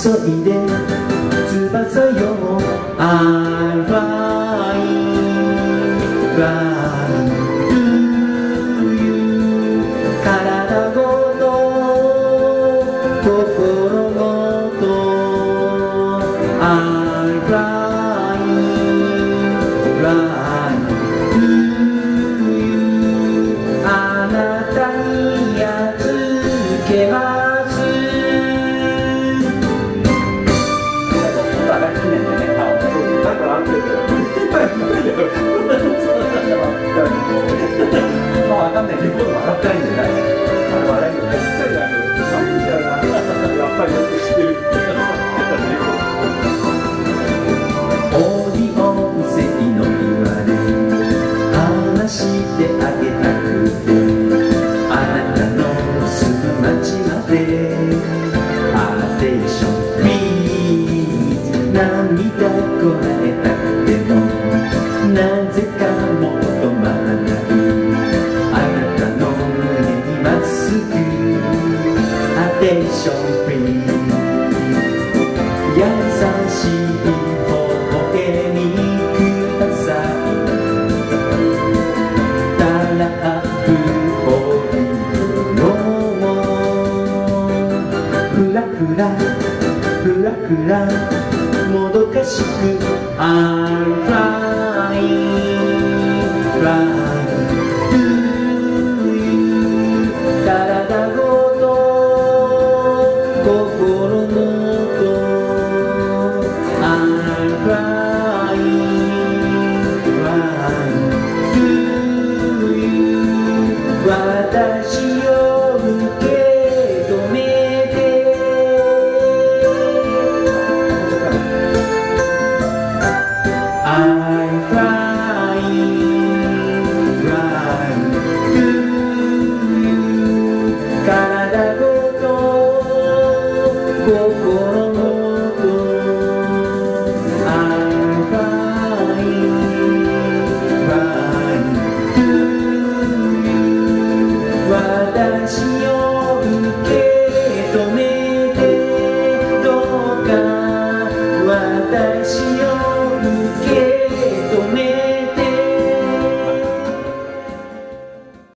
急いで翼よ I'm flying, flying to you 体ごと心ごと I'm flying, flying to you あなたにやっつけますまあわかんないけど、笑ってないんじゃない。あれ笑いよね。なんだよな。やっぱりよく知ってる。 オーディオン席の庭で話してあげたくてあなたのすぐ町までパーテーションプリーズ涙こらえたくてもなぜかもう止まらないあなたの胸にまっすぐパーテーションプリーズ優しい微笑みくださいたらふおるのもふらふらふらふらもどかしく I'm flying, flying to you 体ごと心ごとI'm flying, flying to you 私を受け止めて I'm flying, flying to you 体ごと心